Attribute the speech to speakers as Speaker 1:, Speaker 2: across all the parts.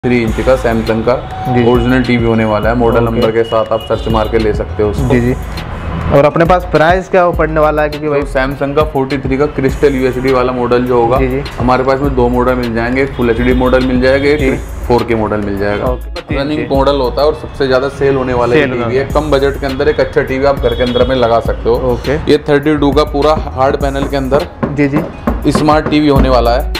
Speaker 1: 3 inch का Samsung का original TV होने वाला है। मॉडल नंबर के साथ आप सर्च मार के ले सकते हो उसको।
Speaker 2: जी। और अपने पास प्राइस क्या वो पड़ने वाला है? क्योंकि भाई
Speaker 1: सैमसंग का 43 का क्रिस्टल यूएसडी वाला मॉडल जो होगा हमारे पास में 2 मॉडल मिल जाएंगे, एक फुल एचडी मॉडल मिल जाएगा, एक 4K मॉडल मिल जाएगा। रनिंग मॉडल होता है और सबसे ज्यादा सेल होने वाला टीवी है। कम बजट के अंदर एक अच्छा टीवी आप घर के अंदर में लगा सकते हो। ये 32 का पूरा हार्ड पैनल के अंदर स्मार्ट टीवी होने वाला है।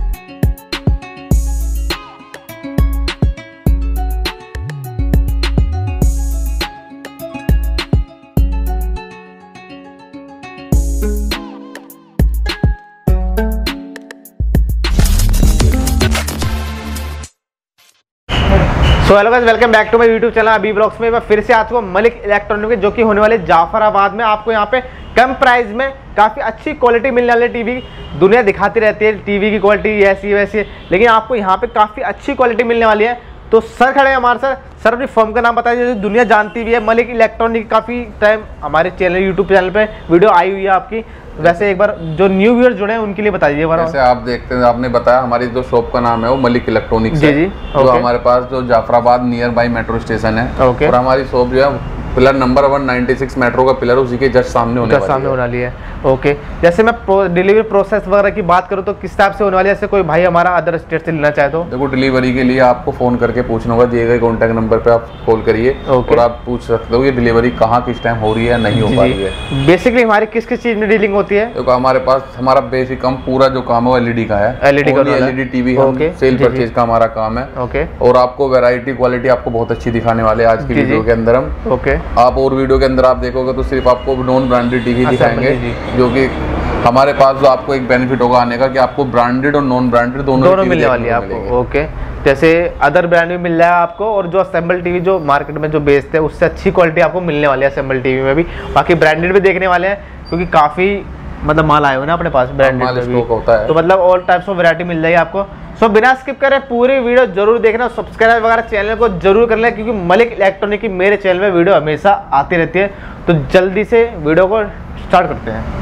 Speaker 2: तो hello guys, welcome back to my YouTube channel अभी ब्लॉग्स में। मैं फिर से आ चुका हूं मलिक इलेक्ट्रॉनिक जो कि होने वाले जाफराबाद में। आपको यहां पे कम प्राइस में काफ़ी अच्छी क्वालिटी मिलने वाली टीवी। दुनिया दिखाती रहती है टीवी की क्वालिटी ऐसी वैसी, लेकिन आपको यहां पे काफ़ी अच्छी क्वालिटी मिलने वाली है। तो सर खड़े हैं हमारे साथ। सर अपनी फर्म का नाम बताइए जो दुनिया जानती भी है। मलिक इलेक्ट्रॉनिक काफ़ी टाइम हमारे चैनल यूट्यूब चैनल पे वीडियो आई हुई है आपकी। वैसे एक बार जो न्यू व्यूअर जुड़े हैं उनके लिए बताइए।
Speaker 1: जैसे आप देखते हैं, आपने बताया हमारी जो शॉप का नाम है वो मलिक इलेक्ट्रॉनिक्स है। जो हमारे पास जो Jaffrabad near by metro station है और हमारी शॉप जो है पिलर नंबर 196 मेट्रो का पिलर उसी के जस्ट सामने होने वाली है। ओके, जैसे मैं डिलीवरी प्रोसेस वगैरह की बात करूँ तो किस टाइप से होने वाली है? जैसे कोई भाई हमारा अदर स्टेट से लेना चाहे तो? देखो, डिलीवरी के लिए आपको फोन करके पूछना होगा, दिए गए कॉन्टैक्ट नंबर पे आप कॉल करिए और आप पूछ सकते हो ये डिलीवरी कहाँ किस टाइम हो रही है, नहीं हो पा रही है।
Speaker 2: बेसिकली हमारी किस किस चीज में डीलिंग होती है?
Speaker 1: देखो, हमारे पास हमारा बेसिक काम पूरा जो काम है वो एलईडी का है। एलईडी टीवी सेल परचेज का हमारा काम है। और आपको वैरायटी क्वालिटी आपको बहुत अच्छी दिखाने वाले आज की वीडियो के अंदर हम। आप और वीडियो के अंदर आप देखोगे तो सिर्फ आपको नॉन ब्रांडेड टीवी दिखाएंगे, जो कि हमारे पास जो आपको एक बेनिफिट होगा आने का कि आपको ब्रांडेड और नॉन ब्रांडेड दोनों
Speaker 2: मिलने वाली है आपको। ओके, जैसे अदर ब्रांड भी मिल रहा है आपको और जो असेंबल टीवी जो मार्केट में जो बेचते हैं उससे अच्छी क्वालिटी आपको मिलने वाली है असेंबल टीवी में भी। बाकी ब्रांडेड भी देखने वाले हैं क्योंकि काफ़ी मतलब माल आए हुए ना अपने पास ब्रांडेड स्टॉक होता है, तो मतलब ऑल टाइप्स ऑफ वैरायटी मिल जाएगी आपको। सो बिना स्किप करे पूरी वीडियो जरूर देखना, सब्सक्राइब वगैरह चैनल को जरूर कर लें क्योंकि मलिक इलेक्ट्रॉनिक की मेरे चैनल में वीडियो हमेशा आती रहती है। तो जल्दी से वीडियो को स्टार्ट करते हैं।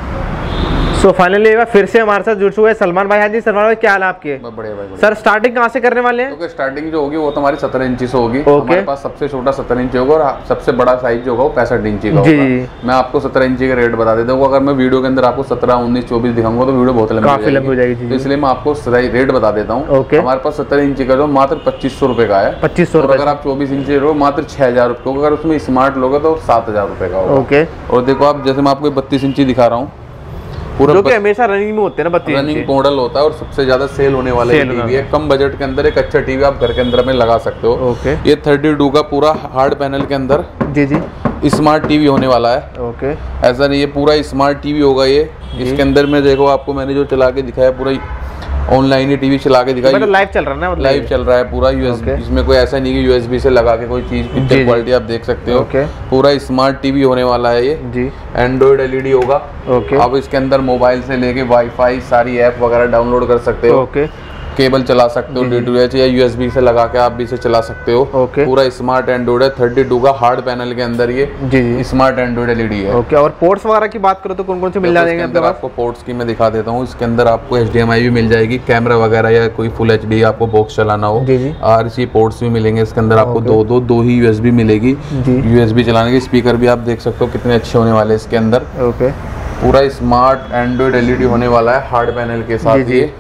Speaker 2: सो फाइनली फिर से हमारे साथ जुड़ चुके हैं सलमान भाई। हाँ जी सलमान भाई, क्या हाल है आपके?
Speaker 1: बढ़िया भाई।
Speaker 2: सर स्टार्टिंग कहाँ से करने वाले हैं?
Speaker 1: तो स्टार्टिंग जो होगी वो तो हमारी 17 इंची से होगी। हमारे पास सबसे छोटा 17 इंची होगा और सबसे बड़ा साइज जो होगा वो 65 इंची का होगा। मैं आपको 17 इंची का रेट बता देता हूँ। अगर मैं वीडियो के अंदर आपको 17, 19, 24 दिखाऊंगा तो वीडियो बहुत लंबी हो जाएगी, तो इसलिए मैं आपको रेट बता देता हूँ। हमारे पास 17 इंची का जो मात्र 2500 रुपए का है। 2500। अगर आप 24 इंची लो मात्र 6000 रुपये। अगर उसमें स्मार्ट लोगे तो 7000 रुपये का होगा। और देखो आप, जैसे मैं आपको 32 इंची दिखा रहा हूँ,
Speaker 2: जो कि हमेशा रनिंग में होते हैं ना, 32
Speaker 1: रनिंग मॉडल होता है और सबसे ज्यादा सेल होने वाला टीवी है। कम बजट के अंदर एक अच्छा टीवी आप घर के अंदर में लगा सकते हो। ये 32 का पूरा हार्ड पैनल के अंदर स्मार्ट टीवी होने वाला है। ऐसा नहीं, ये पूरा स्मार्ट टीवी होगा ये। इसके अंदर में देखो, आपको मैंने जो चला के दिखाया पूरा ऑनलाइन ही टीवी चला के दिखाई,
Speaker 2: मतलब लाइव चल रहा है ना,
Speaker 1: लाइव चल रहा है पूरा यूएसबी। इसमें कोई ऐसा नहीं कि यूएसबी से लगा के कोई चीज पिक्चर क्वालिटी आप देख सकते हो। पूरा स्मार्ट टीवी होने वाला है ये। एंड्रॉइड एलईडी होगा। आप इसके अंदर मोबाइल से लेके वाईफाई सारी ऐप वगैरह डाउनलोड कर सकते हो। केबल चला सकते हो D2H या यूएसबी से लगा के आप भी इसे चला सकते हो। पूरा स्मार्ट एंड्रॉइड है। 32 का हार्ड पैनल के अंदर ये स्मार्ट एंड्रॉइड एलईडी है।
Speaker 2: और पोर्ट्स वगैरह की बात करो तो कौन कौन से मिल जाएंगे?
Speaker 1: आपको पोर्ट्स की मैं दिखा देता हूँ। इसके अंदर आपको HDMI भी मिल जाएगी, कैमरा वगैरह या कोई फुल HD आपको बॉक्स चलाना हो। RC पोर्ट्स भी मिलेंगे इसके अंदर आपको। दो ही USB मिलेगी। USB चलाने के स्पीकर भी आप देख सकते हो कितने अच्छे होने वाले इसके अंदर। पूरा स्मार्ट एंड्रॉइड एलईडी होने वाला है हार्ड पैनल के साथ ये।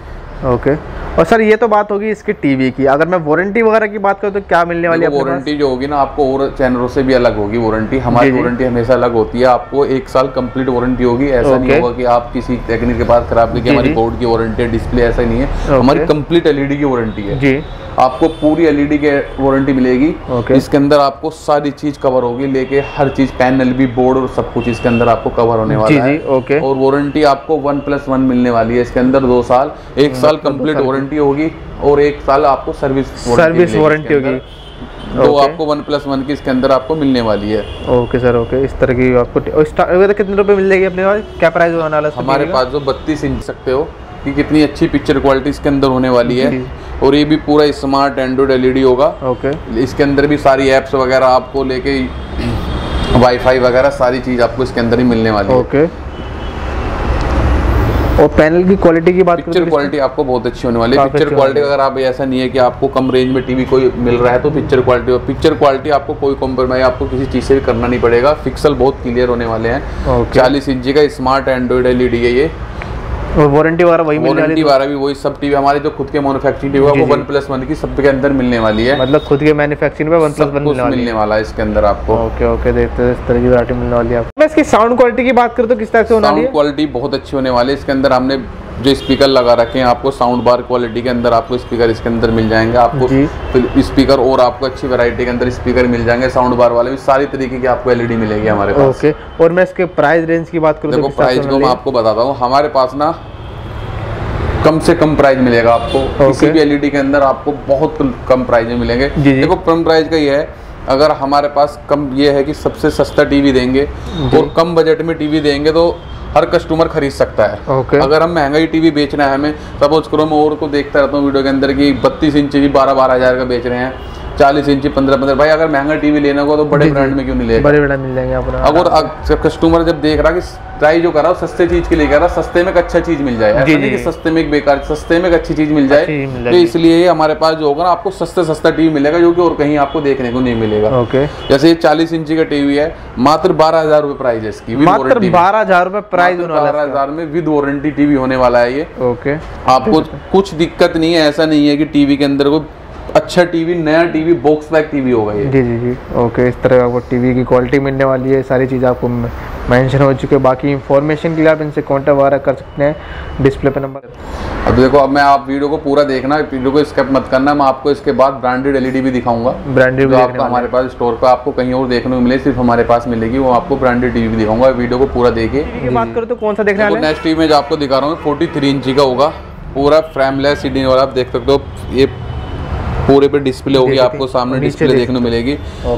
Speaker 2: और सर ये तो बात होगी इसकी टीवी की। अगर मैं वारंटी वगैरह की बात करूँ तो क्या मिलने वाली है?
Speaker 1: वारंटी जो होगी ना आपको और चैनलों से भी अलग होगी वारंटी। हमारी वारंटी हमेशा अलग होती है। आपको 1 साल कंप्लीट वारंटी होगी। ऐसा नहीं होगा कि आप किसी टेक्निक के पास खराब की हमारी बोर्ड की वारंटी है, डिस्प्ले, ऐसा नहीं है। हमारी कंप्लीट एलईडी की वारंटी है। आपको पूरी एलईडी के वारंटी मिलेगी। इसके अंदर आपको सारी चीज कवर होगी, लेके हर चीज, पैनल भी, बोर्ड और सब कुछ इसके अंदर आपको कवर होने वाला है। और वारंटी आपको 1+1 मिलने वाली है इसके अंदर। 2 साल, 1 साल कंप्लीट वारंटी होगी और 1 साल आपको सर्विस वारंटी होगी। तो आपको 1+1 की इसके अंदर आपको मिलने वाली है।
Speaker 2: Okay sir, okay. इस तरह की आपको कितने रुपए मिल जाएगी अपने पास? क्या प्राइस होने वाला है
Speaker 1: हमारे पास? जो 32 इंच सकते हो कि कितनी अच्छी पिक्चर क्वालिटी इसके अंदर होने वाली है। और ये भी पूरा स्मार्ट एंड्रॉइड एलईडी होगा। इसके अंदर भी सारी एप्स वगैरह आपको लेके वाईफाई वगैरह सारी चीज आपको इसके अंदर ही मिलने वाली है।
Speaker 2: और पैनल की क्वालिटी की बात करें,
Speaker 1: पिक्चर क्वालिटी आपको बहुत अच्छी होने वाली है। पिक्चर क्वालिटी अगर आप, ऐसा नहीं है कि आपको कम रेंज में टीवी कोई मिल रहा है तो पिक्चर क्वालिटी आपको कोई कॉम्प्रोमाइज आपको किसी चीज़ से भी करना नहीं पड़ेगा। पिक्सल बहुत क्लियर होने वाले हैं। 40 इंची का स्मार्ट एंड्रॉइड LED है ये।
Speaker 2: और वारंटी वाला वही मिलने वाली है?
Speaker 1: वाला भी वही सब टीवी हमारे जो खुद के मैन्युफैक्चरिंग टीवी है वो 1+1 की सब के अंदर मिलने वाली है।
Speaker 2: मतलब खुद के मैन्युफैक्चरिंग पे 1+1
Speaker 1: मिलने वाला है इसके अंदर आपको।
Speaker 2: ओके देखते हैं इस तरह की वैरायटी मिलने वाली है। मैं इसकी साउंड क्वालिटी की बात करूँ तो किस तरह से होने वाली है?
Speaker 1: साउंड क्वालिटी बहुत अच्छी होने वाली है। इसके अंदर हमने जो स्पीकर लगा रखे हैं आपको साउंड बार क्वालिटी के अंदर आपको स्पीकर इसके अंदर मिल जाएंगे। आपको स्पीकर और आपको अच्छी वैरायटी के अंदर स्पीकर मिल जाएंगे। साउंड बार वाले भी सारी तरीके की आपको LED मिलेगी हमारे पास।
Speaker 2: ओके, और मैं इसके प्राइस रेंज की बात करूँ तो
Speaker 1: प्राइस को मैं आपको बताता हूँ। हमारे पास ना कम से कम प्राइस मिलेगा आपको। किसी भी LED के अंदर आपको बहुत कम प्राइस में मिलेंगे। देखो कम प्राइस का ये है, अगर हमारे पास कम ये है कि सबसे सस्ता टीवी देंगे और कम बजट में टीवी देंगे तो हर कस्टमर खरीद सकता है। अगर हम महंगा ही टीवी बेचना है, हमें सपोज करो मैं और को देखता रहता हूँ वीडियो के अंदर की 32 इंची 12-12 हज़ार का बेच रहे हैं, 40 इंची 15-15। भाई अगर महंगा टीवी लेना होगा तो बड़े ब्रांड में क्यों नहीं लेगा?
Speaker 2: बड़े ब्रांड मिल जाएंगे आपको।
Speaker 1: अगर कस्टमर जब देख रहा कि ट्राई जो कर रहा है सस्ते चीज के लिए कर रहा, सस्ते में एक अच्छा चीज मिल जाए, ऐसा नहीं कि सस्ते में एक बेकार, सस्ते में एक अच्छी चीज मिल जाए। तो इसलिए हमारे पास जो होगा ना आपको सस्ता टीवी मिलेगा जो कि और कहीं आपको देखने को नहीं मिलेगा। जैसे ये 40 इंची का टीवी है, मात्र 12,000 रुपए प्राइस है इसकी।
Speaker 2: मात्र 12,000 रुपए प्राइस,
Speaker 1: 12,000 में विद वारंटी टीवी होने वाला है ये। आपको कुछ दिक्कत नहीं है, ऐसा नहीं है कि टीवी के अंदर को अच्छा टीवी, नया टीवी, बॉक्स पैक टीवी होगा ये।
Speaker 2: जी। ओके, इस तरह आपको टीवी की क्वालिटी मिलने वाली है। सारी चीज़ आपको मेंशन हो चुके हैं। बाकी इंफॉर्मेशन के लिए आप इनसे कॉन्टैक्ट वगैरह कर सकते हैं, डिस्प्ले पे नंबर।
Speaker 1: अब देखो, अब मैं आप वीडियो को पूरा देखना, वीडियो को स्किप मत करना। मैं आपको इसके बाद ब्रांडेड LED भी दिखाऊंगा।
Speaker 2: ब्रांडेड भी
Speaker 1: आपको हमारे पास स्टोर पे आपको कहीं और देखने को मिले, सिर्फ हमारे पास मिलेगी, वो आपको ब्रांडेड टीवी भी दिखाऊंगा। वीडियो को पूरा देखिए।
Speaker 2: बात करो तो कौन सा देखने वाले?
Speaker 1: नेक्स्ट टीवी में जो आपको दिखा रहा हूँ 43 इंची का होगा, पूरा फ्रेमलेस CD वाला। आप देख सकते हो ये पूरे पे डिस्प्ले होगी, आपको सामने डिस्प्ले देखने को मिलेगी।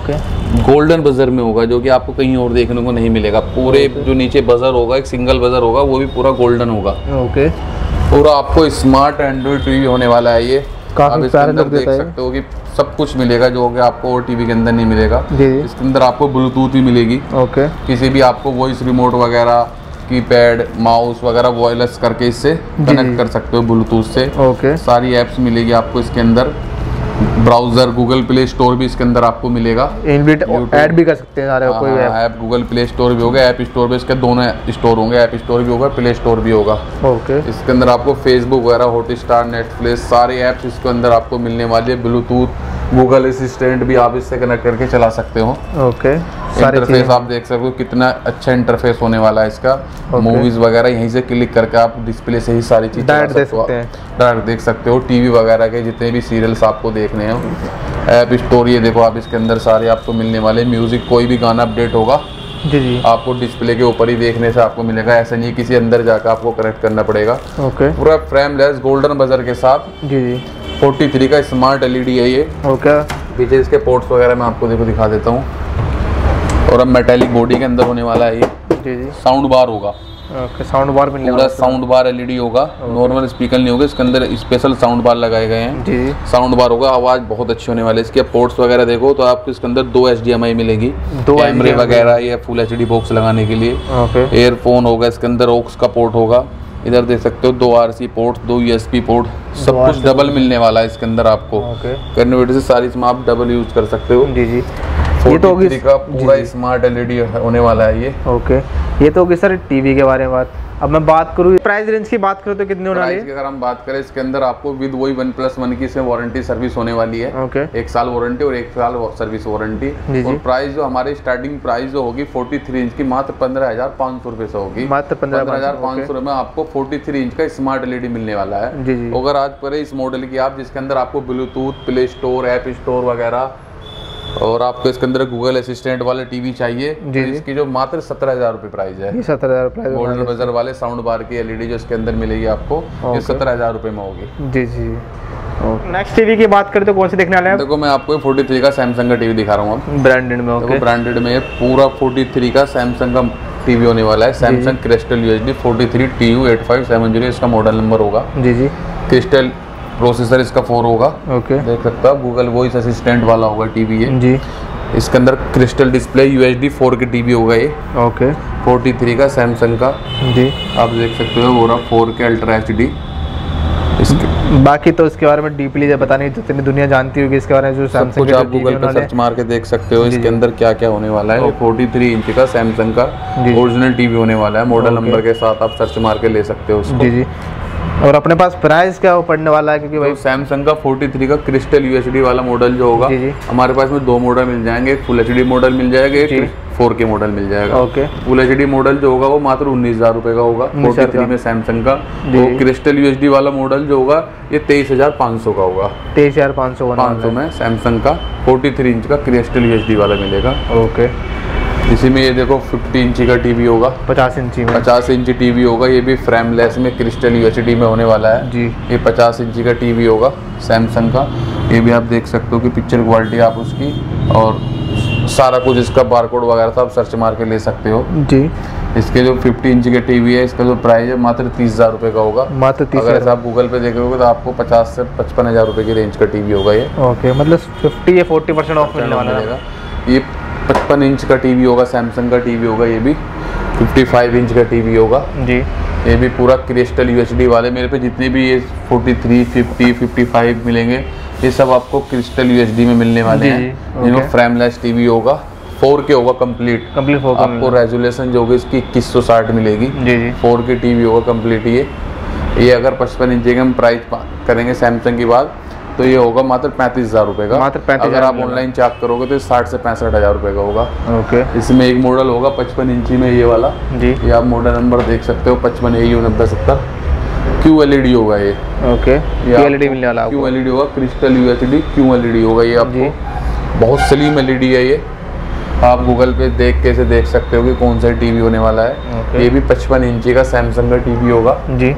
Speaker 1: गोल्डन बजर में होगा जो कि आपको कहीं और देखने को नहीं मिलेगा। पूरे जो नीचे बजर होगा, एक सिंगल बजर होगा, वो भी पूरा गोल्डन होगा। पूरा आपको स्मार्ट एंड्रॉइड टीवी होने वाला है ये। आप इसके अंदर देख सकते हो कि सब कुछ मिलेगा जो कि आपको और टीवी के अंदर नहीं मिलेगा। इसके अंदर आपको ब्लूटूथ भी मिलेगी। किसी भी आपको वॉइस रिमोट वगैरह, कीपैड, माउस वगैरह वायरलेस करके इससे कनेक्ट कर सकते हो ब्लूटूथ से। सारी एप्स मिलेगी आपको इसके अंदर। ब्राउजर, गूगल प्ले स्टोर भी इसके अंदर आपको मिलेगा।
Speaker 2: ऐड भी कर सकते हैं कोई
Speaker 1: ऐप, गूगल प्ले स्टोर भी होगा, ऐप स्टोर भी। इसके दोनों स्टोर होंगे, ऐप स्टोर भी होगा, प्ले स्टोर भी होगा। इसके अंदर आपको फेसबुक वगैरह, हॉटस्टार, नेटफ्लिक्स, सारे ऐप्स इसके अंदर आपको मिलने वाली है। ब्लूटूथ, गूगल असिस्टेंट भी आप इससे कनेक्ट करके चला सकते हो। इंटरफेस आप देख सकते हो कितना अच्छा इंटरफेस होने वाला है इसका। मूवीज वगैरह यहीं से क्लिक करके आप डिस्प्ले से ही सारी चीज़ डायरेक्ट देख सकते हो। टीवी वगैरह के जितने भी सीरियल्स आपको देखने हैं। ऐप स्टोर ये देखो, आप इसके अंदर सारे आपको मिलने वाले। म्यूजिक, कोई भी गाना अपडेट होगा आपको डिस्प्ले के ऊपर ही देखने से आपको मिलेगा। ऐसा नहीं किसी अंदर जाकर आपको कनेक्ट करना पड़ेगा। पूरा फ्रेमलेस गोल्डन बजर के साथ 43 का स्मार्ट LED है ये। पीछे इसके पोर्ट्स वगैरह मैं आपको दिखा देता हूँ। और अब मेटालिक बॉडी के अंदर होने वाला है ये। साउंड बार होगा।
Speaker 2: साउंड बार मिलने वाला है।
Speaker 1: साउंड बार LED होगा। नॉर्मल स्पीकर नहीं होगा, इसके अंदर स्पेशल साउंड बार लगाए गए हैं। साउंड बार होगा, आवाज़ बहुत अच्छी होने वाली है। इसके पोर्ट्स वगैरह देखो तो आपको इसके अंदर 2 HDMI मिलेगी, कैमरे वगैरह या फुल HD बॉक्स लगाने के लिए। एयरफोन होगा, इसके अंदर ऑक्स का पोर्ट होगा। इधर देख सकते हो 2 RC पोर्ट, 2 USB पोर्ट, सब कुछ डबल मिलने वाला है इसके अंदर आपको। कन्वर्टर से सारी इसमें आप डबल यूज कर सकते हो। ये तो होगी का पूरा स्मार्ट LED होने वाला है ये।
Speaker 2: ये तो होगी सर टीवी के बारे में बात। अब मैं बात करूँ प्राइस रेंज की बात करूँ तो कितने होने वाली है?
Speaker 1: अगर हम बात करें इसके अंदर आपको विद वही 1+1 की इसमें वारंटी सर्विस होने वाली है। 1 साल वारंटी और 1 साल सर्विस वारंटी। और प्राइस जो हमारी स्टार्टिंग प्राइस जो होगी 43 इंच की मात्र 15,500 रुपए से होगी।
Speaker 2: मात्र
Speaker 1: 15,500 रुपए में आपको 43 इंच का स्मार्ट LED मिलने वाला है। अगर आज पर इस मॉडल की आप, जिसके अंदर आपको Bluetooth, play store, app store वगैरह और आपको इसके अंदर गूगल असिस्टेंट वाले टीवी चाहिए तो इसकी जो मात्र 17,000 रुपए प्राइस है।
Speaker 2: 17,000 प्राइस।
Speaker 1: गोल्डन बजर वाले साउंड बार की LED जो इसके अंदर मिलेगी आपको, ये 17,000 रुपए में होगी।
Speaker 2: नेक्स्ट टीवी की बात करें तो कौन से देखने वाले हैं?
Speaker 1: देखो मैं आपको 43 का सैमसंग का टीवी दिखा रहा हूँ अब
Speaker 2: ब्रांडेड में।
Speaker 1: ब्रांडेड में पूरा 43 का सैमसंग का टीवी होने वाला है। सैमसंग क्रिस्टल UHD 43 TU8570 इसका मॉडल नंबर होगा। क्रिस्टल प्रोसेसर इसका 4 होगा। देख सकते हो, गूगल वॉइस असिस्टेंट वाला होगा टीवी ये। इसके अंदर क्रिस्टल डिस्प्ले UHD 4 के टीवी होगा ये। 43 का सैमसंग का
Speaker 2: जी,
Speaker 1: आप देख सकते हो, वो रहा 4K अल्ट्रा HD।
Speaker 2: बाकी तो इसके बारे में डीपली जब पता नहीं, जितनी दुनिया जानती होगी इसके बारे में, जो सैमसंग
Speaker 1: कुछ आप गूगल पे सर्च मार के देख सकते हो इसके अंदर क्या क्या होने वाला है। 43 इंच का सैमसंग का ओरिजिनल टीवी होने वाला है, मॉडल नंबर के साथ आप सर्च मार के ले सकते हो उसको।
Speaker 2: जी। और अपने पास प्राइस क्या वो पड़ने वाला है, क्योंकि भाई
Speaker 1: सैमसंग का 43 का क्रिस्टल UHD वाला मॉडल जो होगा, हमारे पास में 2 मॉडल मिल जाएंगे, एक फुल HD मॉडल मिल जाएगा, एक 4K मॉडल मिल जाएगा।
Speaker 2: ओके।
Speaker 1: फुल HD मॉडल जो होगा वो मात्र 19,000 रुपए का होगा 43 में सैमसंग का। तो क्रिस्टल UHD वाला मॉडल जो होगा ये 23,500 का होगा।
Speaker 2: 23,500
Speaker 1: में सैमसंग का 43 इंच का क्रिस्टल UHD वाला मिलेगा।
Speaker 2: ओके।
Speaker 1: इसी में ये देखो 50 इंची का टीवी होगा,
Speaker 2: 50 इंची में
Speaker 1: 50 इंची टीवी होगा, ये भी फ्रेमलेस में क्रिस्टल UHD में होने वाला है
Speaker 2: जी।
Speaker 1: ये 50 इंची का टीवी होगा सैमसंग का। ये भी आप देख सकते हो कि पिक्चर क्वालिटी आप उसकी और सारा कुछ इसका बारकोड वगैरह सब सर्च मार के ले सकते हो
Speaker 2: जी।
Speaker 1: इसके जो 50 इंची के टीवी है, इसका जो प्राइस है मात्र 30,000 रुपये का होगा।
Speaker 2: मात्र 30,000।
Speaker 1: अगर आप गूगल पे देखोगे तो आपको 50 से 55,000 रुपये की रेंज का टीवी होगा ये।
Speaker 2: ओके, मतलब 50 या 40% ऑफ मिलने वाला है।
Speaker 1: ये 55 इंच का टीवी होगा, सैमसंग का टीवी होगा, ये भी 55 इंच का टीवी होगा
Speaker 2: जी।
Speaker 1: ये भी पूरा क्रिस्टल UHD वाले मेरे पे जितने भी ये 43, 50, 55 मिलेंगे, ये सब आपको क्रिस्टल UHD में मिलने वाले हैं। जिनको फ्रेमलेस टीवी होगा, 4K होगा कंप्लीट 4K आपको रेजोल्यूशन जो होगी इसकी 2160 मिलेगी जी। 4K टीवी होगा कंप्लीट। ये अगर 55 इंच का हम प्राइस करेंगे सैमसंग की बात, तो ये होगा मात्र 35,000 रुपये का।
Speaker 2: मात्र 35,000।
Speaker 1: अगर आप ऑनलाइन चेक करोगे तो 60 से 65,000 रुपये का होगा।
Speaker 2: ओके।
Speaker 1: इसमें एक मॉडल होगा 55 इंची में ये वाला जी। ये आप मॉडल नंबर देख सकते हो 55 AU 9070 QLED होगा ये।
Speaker 2: ओके, QLED मिलने वाला है।
Speaker 1: QLED होगा, क्रिस्टल UHD QLED होगा ये आपको। बहुत स्लिम LED है ये, आप गूगल पे देख के इसे देख सकते हो कि कौन सा टीवी होने वाला है। ये भी 55 इंची का सैमसंग का टीवी होगा जी।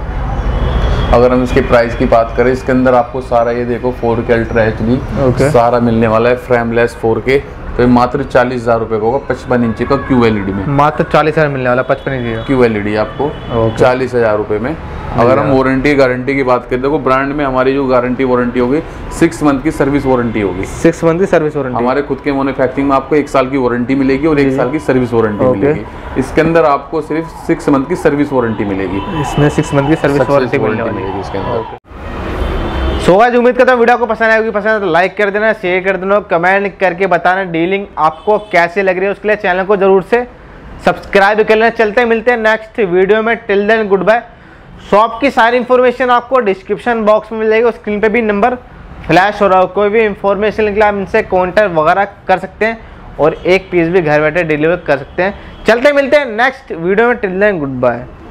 Speaker 1: अगर हम इसके प्राइस की बात करें, इसके अंदर आपको सारा ये देखो 4K अल्ट्रा HD सारा मिलने वाला है, फ्रेमलेस 4K। तो ये मात्र 40,000 रुपये का होगा 55 इंची का QLED में।
Speaker 2: मात्र 40,000 मिलने वाला 55 इंची का
Speaker 1: QLED आपको 40,000 रुपये में। अगर हम वारंटी गारंटी की बात करें, देखो ब्रांड में हमारी जो गारंटी वारंटी होगी 6 मंथ की सर्विस वारंटी होगी।
Speaker 2: 6 मंथ की सर्विस वारंटी।
Speaker 1: हमारे खुद के मैन्युफैक्चरिंग में आपको 1 साल की वारंटी मिलेगी और 1 साल की सर्विस वारंटी मिलेगी। इसके अंदर आपको सिर्फ 6 मंथ की सर्विस वारंटी मिलेगी।
Speaker 2: इसमें 6 मंथ की सर्विस वारंटी मिलेगी इसके अंदर। सो गाइस, उम्मीद करता हूँ वीडियो को पसंद आएगी। पसंद है तो लाइक कर देना, शेयर कर देना, कमेंट करके बताना डीलिंग आपको कैसे लग रही है। उसके लिए चैनल को जरूर से सब्सक्राइब कर लेना। चलते मिलते हैं नेक्स्ट वीडियो में। Till then goodbye. Shop की सारी इंफॉर्मेशन आपको डिस्क्रिप्शन बॉक्स में मिल जाएगी, स्क्रीन पे भी नंबर फ्लैश हो रहा हो। कोई भी इंफॉर्मेशन के लिए आप इनसे कॉन्टैक्ट वगैरह कर सकते हैं और एक पीस भी घर बैठे डिलीवर कर सकते हैं। चलते मिलते हैं नेक्स्ट वीडियो में। Till then good bye.